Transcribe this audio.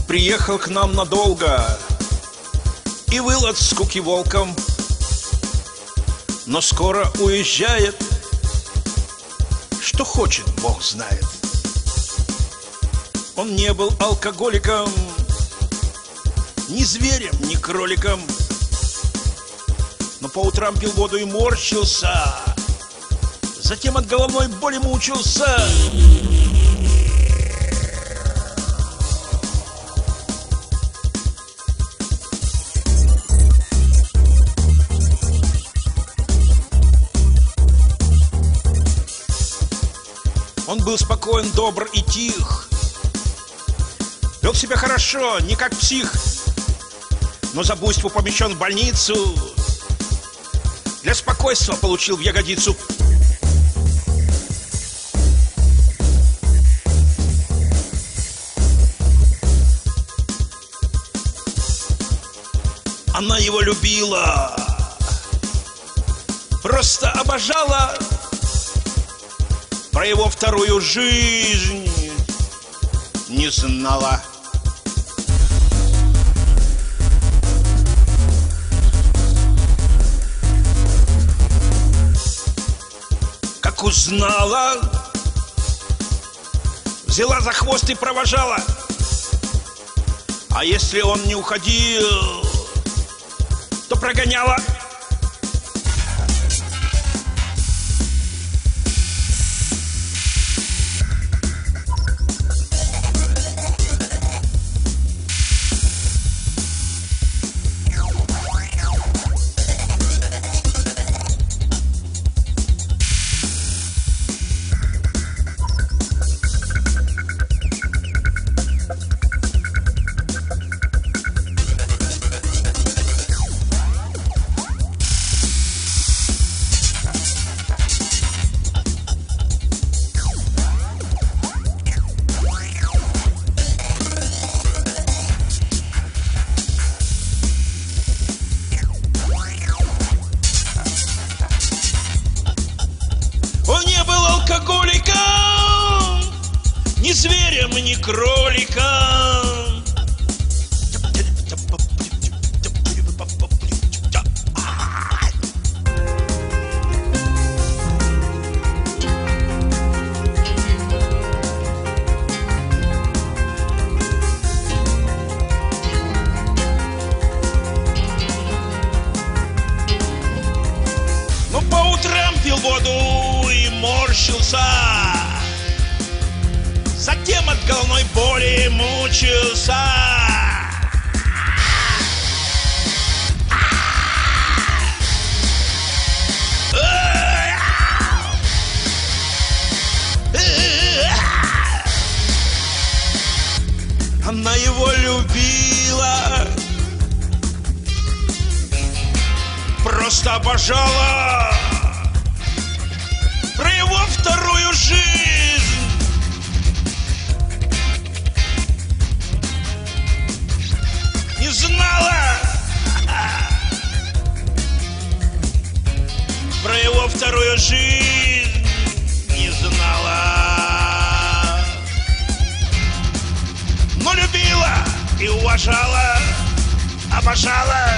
приехал к нам надолго и выл от скуки волком, но скоро уезжает. Что хочет, Бог знает. Он не был алкоголиком, ни зверем, ни кроликом, но по утрам пил воду и морщился, затем от головной боли мучился. Он был спокоен, добр и тих, вел себя хорошо, не как псих, но за буйство помещен в больницу, для спокойствия получил в ягодицу. Она его любила, просто обожала. Про его вторую жизнь не знала. Как узнала, взяла за хвост и провожала. А если он не уходил, то прогоняла. Алкоголиком, ни зверем, ни кроликом. Но по утрам пил воду и морщился, затем от головной боли мучился. Она его любила, просто обожала. Про его вторую жизнь не знала. Про его вторую жизнь не знала. Но любила и уважала, обожала.